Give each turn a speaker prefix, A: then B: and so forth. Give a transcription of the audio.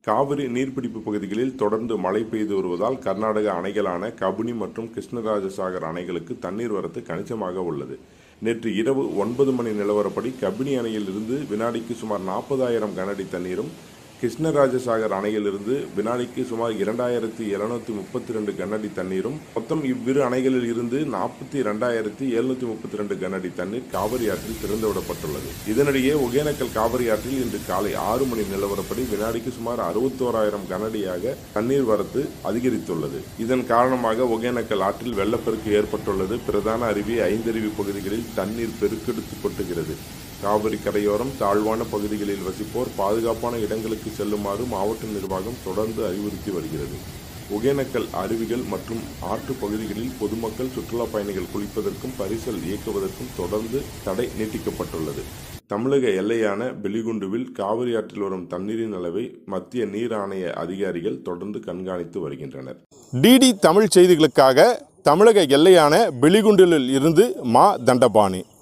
A: காவிரி நீர்பிடிப்பு பகுதிகளில் தொடர்ந்து மழை பெய்து வருவதால் கர்நாடக அணைகளான கபினி மற்றும் கிருஷ்ணராஜசாகர் அணைகளுக்கு தண்ணீர் வரத்து கணிசமாக உள்ளது. நேற்று இரவு 9 மணி நிலவரப்படி கபினி அணையில் இருந்து வினாடிக்கு சுமார் 40,000 கனஅடி தண்ணீரும், கிருஷ்ணராஜசாகர் அணையிலிருந்து வினாடிக்கு சுமார் 2,732 கனஅடி தண்ணீரும், மொத்தம் இவ்விரு அணைகளில் இருந்து 42,732 கனஅடி தண்ணீர் காவிரி ஆற்றில் திறந்துவிடப்பட்டுள்ளது. இதனிடையே ஒகேனக்கல் காவிரி ஆற்றில் இன்று காலை 6 மணி நிலவரப்படி வினாடிக்கு சுமார் 61,000 கனஅடியாக தண்ணீர் வரத்து அதிகரித்துள்ளது. இதன் காரணமாக ஒகேனக்கல் ஆற்றில் வெள்ளப்பெருக்கு ஏற்பட்டுள்ளது. பிரதான அருவி, ஐந்தருவி பகுதிகளில் தண்ணீர் பெருக்கெடுத்து கொட்டுகிறது. காவிரி கரையோரம் தாழ்வான பகுதிகளில் வசிப்போர் பாதுகாப்பான இடங்களுக்கு செல்லுமாறு மாவட்ட நிர்வாகம் தொடர்ந்து அறிவுறுத்தி வருகிறது. ஒகேனக்கல் அருவிகள் மற்றும் ஆற்று பகுதிகளில் பொதுமக்கள், சுற்றுலா பயணிகள் குளிப்பதற்கும் பரிசல் இயக்குவதற்கும் தொடர்ந்து தடை நீட்டிக்கப்பட்டுள்ளது. தமிழக எல்லையான பெலிகுண்டுவில் காவிரி ஆற்றில் வரும் தண்ணீரின் அளவை மத்திய நீர் ஆணைய அதிகாரிகள் தொடர்ந்து கண்காணித்து வருகின்றனர். டிடி தமிழ் செய்திகளுக்காக தமிழக எல்லையான பெலிகுண்டில் இருந்து மா. தண்டபாணி.